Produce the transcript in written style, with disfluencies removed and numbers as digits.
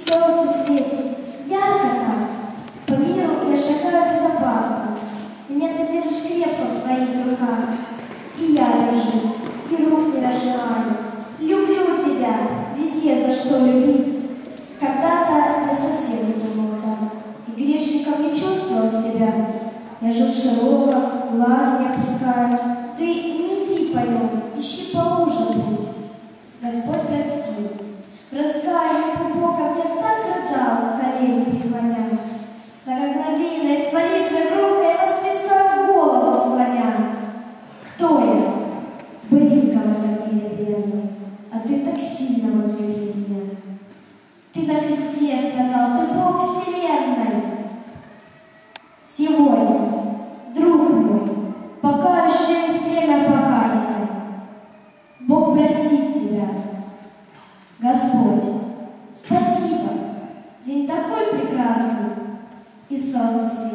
солнце светит, ярко там. По миру я шагаю безопасно. Меня ты держишь крепко в своих руках. И я держусь, и рук не разжимаю. Люблю тебя, ведь есть за что любить. Когда-то я совсем не думал так, и грешником не чувствовал себя. Я жил широко, глаз не опускаю. Ты не иди по нем, ищи поуже путь. Господь прости, раскаяние глубоко мне так рыдал, колени преклонял. Многоглавийно из молитвы громкой восклицаю, голову склоня. Кто я? Былинка в этом мире бедный, а ты так сильно возлюбил меня. Ты на кресте страдал, ты Бог вселенной. Сегодня, друг мой, пока еще есть время, покайся. Бог простит тебя. Господь, спасибо. День такой прекрасный, и солнце